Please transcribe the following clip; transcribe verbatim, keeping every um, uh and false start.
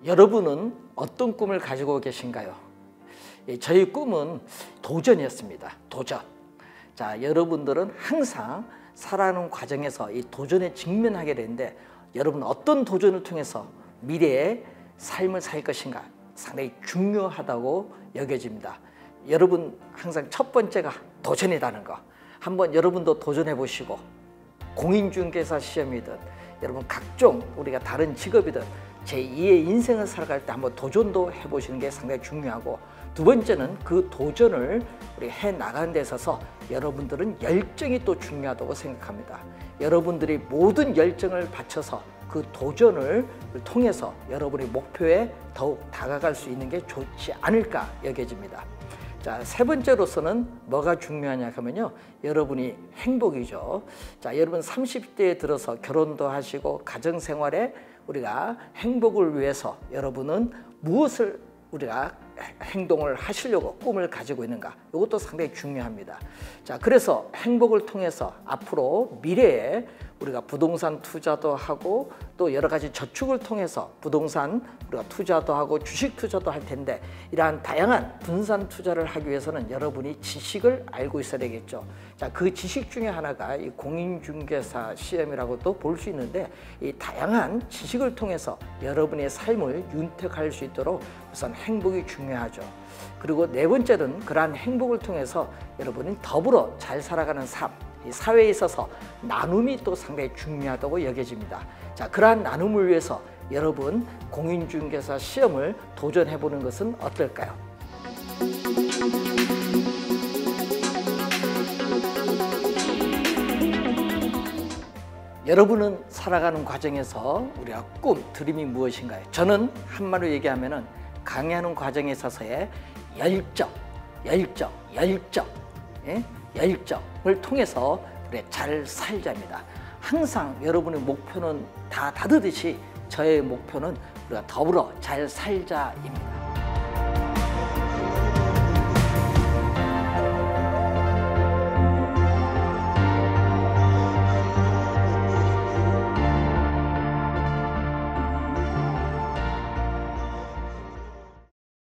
여러분은 어떤 꿈을 가지고 계신가요? 저희 꿈은 도전이었습니다. 도전. 자, 여러분들은 항상 살아가는 과정에서 이 도전에 직면하게 되는데, 여러분 어떤 도전을 통해서 미래의 삶을 살 것인가 상당히 중요하다고 여겨집니다. 여러분 항상 첫 번째가 도전이라는 거, 한번 여러분도 도전해 보시고, 공인중개사 시험이든 여러분 각종 우리가 다른 직업이든 제이의 인생을 살아갈 때 한번 도전도 해보시는 게 상당히 중요하고, 두 번째는 그 도전을 우리 해 나가는 데 있어서 여러분들은 열정이 또 중요하다고 생각합니다. 여러분들이 모든 열정을 바쳐서 그 도전을 통해서 여러분의 목표에 더욱 다가갈 수 있는 게 좋지 않을까 여겨집니다. 자, 세 번째로서는 뭐가 중요하냐 하면요, 여러분이 행복이죠. 자, 여러분 삼십 대에 들어서 결혼도 하시고 가정생활에 우리가 행복을 위해서 여러분은 무엇을 우리가 행동을 하시려고 꿈을 가지고 있는가, 이것도 상당히 중요합니다. 자, 그래서 행복을 통해서 앞으로 미래에 우리가 부동산 투자도 하고 또 여러 가지 저축을 통해서 부동산 우리가 투자도 하고 주식 투자도 할 텐데, 이러한 다양한 분산 투자를 하기 위해서는 여러분이 지식을 알고 있어야 되겠죠. 자, 그 지식 중에 하나가 이 공인중개사 시험이라고도 볼 수 있는데, 이 다양한 지식을 통해서 여러분의 삶을 윤택할 수 있도록 우선 행복이 중요하죠. 그리고 네 번째는 그러한 행복을 통해서 여러분이 더불어 잘 살아가는 삶, 이 사회에 있어서 나눔이 또 상당히 중요하다고 여겨집니다. 자, 그러한 나눔을 위해서 여러분 공인중개사 시험을 도전해 보는 것은 어떨까요? 여러분은 살아가는 과정에서 우리가 꿈, 드림이 무엇인가요? 저는 한마디로 얘기하면은 강의하는 과정에 있어서의 열정, 열정, 열정, 예? 열정을 통해서 우리 잘 살자입니다. 항상 여러분의 목표는 다 다르듯이 저의 목표는 우리가 더불어 잘 살자입니다.